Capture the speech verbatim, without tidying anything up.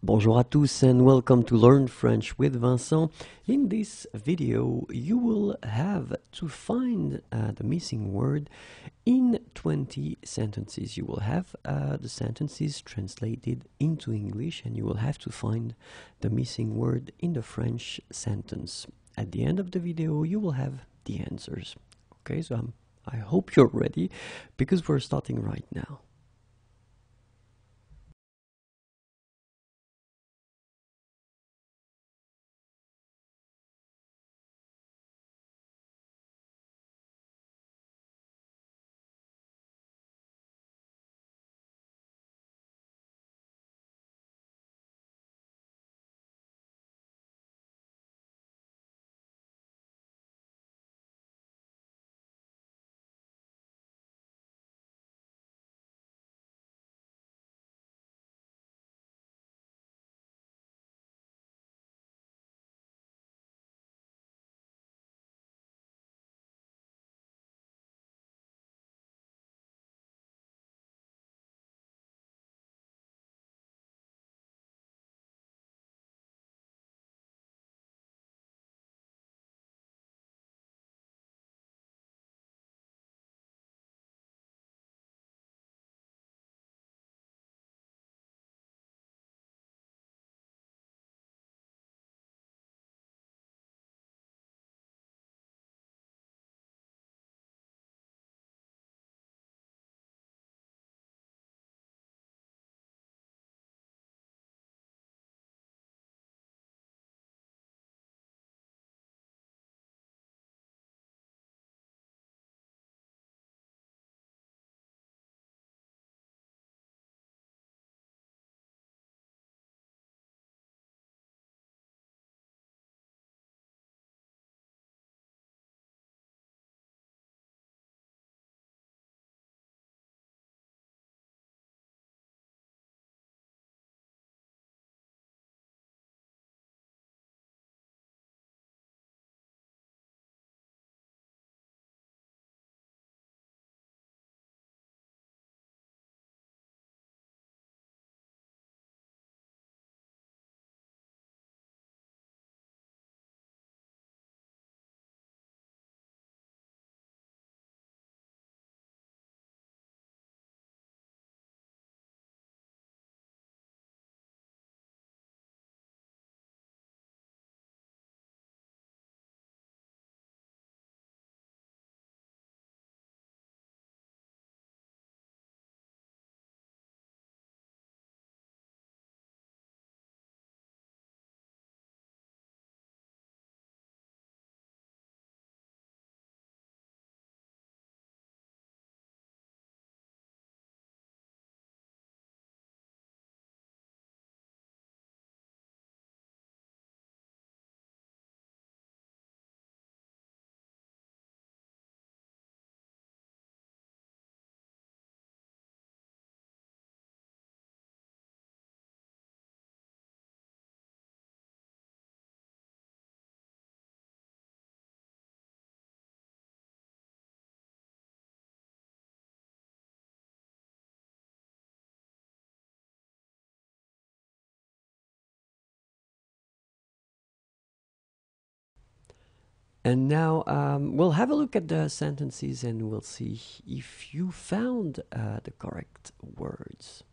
Bonjour à tous and welcome to Learn French with Vincent. In this video you will have to find uh, the missing word in twenty sentences. You will have uh, the sentences translated into English and you will have to find the missing word in the French sentence. At the end of the video you will have the answers. Okay, so I'm, I hope you're ready because we're starting right now. And now um, we'll have a look at the sentences and we'll see if you found uh, the correct words.